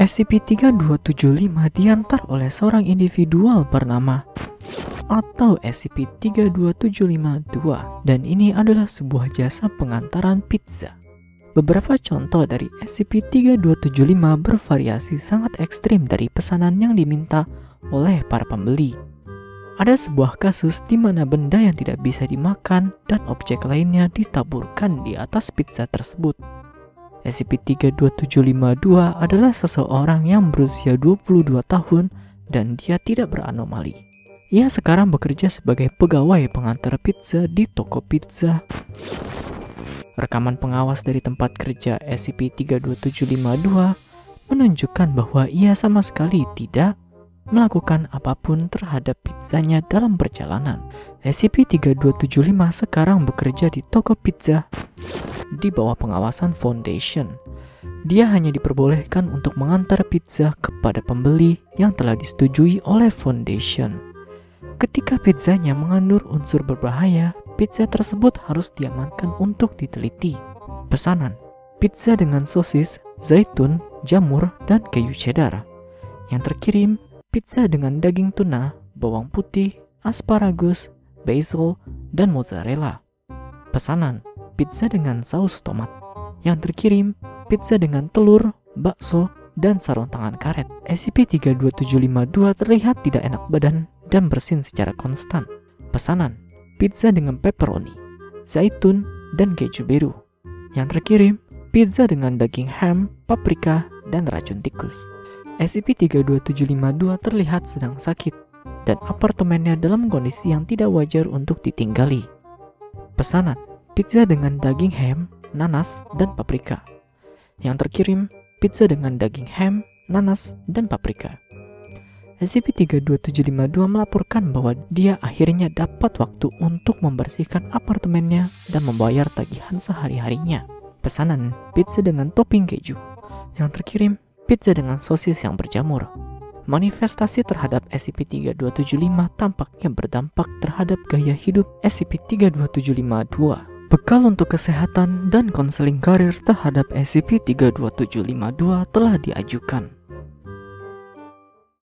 SCP-3275 diantar oleh seorang individual bernama atau SCP-32752 dan ini adalah sebuah jasa pengantaran pizza. Beberapa contoh dari SCP-3275 bervariasi sangat ekstrim dari pesanan yang diminta oleh para pembeli. Ada sebuah kasus di mana benda yang tidak bisa dimakan dan objek lainnya ditaburkan di atas pizza tersebut. SCP-32752 adalah seseorang yang berusia 22 tahun dan dia tidak beranomali. Ia sekarang bekerja sebagai pegawai pengantar pizza di toko pizza. Rekaman pengawas dari tempat kerja SCP-32752 menunjukkan bahwa ia sama sekali tidak melakukan apapun terhadap pizzanya dalam perjalanan. SCP-3275 sekarang bekerja di toko pizza di bawah pengawasan Foundation. Dia hanya diperbolehkan untuk mengantar pizza kepada pembeli yang telah disetujui oleh Foundation. Ketika pizzanya mengandung unsur berbahaya, pizza tersebut harus diamankan untuk diteliti. Pesanan: pizza dengan sosis, zaitun, jamur, dan keju cheddar. Yang terkirim: pizza dengan daging tuna, bawang putih, asparagus, basil, dan mozzarella. Pesanan: pizza dengan saus tomat. Yang terkirim: pizza dengan telur, bakso, dan sarung tangan karet. SCP-32752 terlihat tidak enak badan dan bersin secara konstan. Pesanan: pizza dengan pepperoni, zaitun, dan keju biru. Yang terkirim: pizza dengan daging ham, paprika, dan racun tikus. SCP-32752 terlihat sedang sakit dan apartemennya dalam kondisi yang tidak wajar untuk ditinggali. Pesanan: pizza dengan daging ham, nanas, dan paprika. Yang terkirim: pizza dengan daging ham, nanas, dan paprika. SCP-32752 melaporkan bahwa dia akhirnya dapat waktu untuk membersihkan apartemennya dan membayar tagihan sehari-harinya. Pesanan: pizza dengan topping keju. Yang terkirim: pizza dengan sosis yang berjamur. Manifestasi terhadap SCP-3275 tampaknya berdampak terhadap gaya hidup SCP-32752. Bekal untuk kesehatan dan konseling karir terhadap SCP-32752 telah diajukan.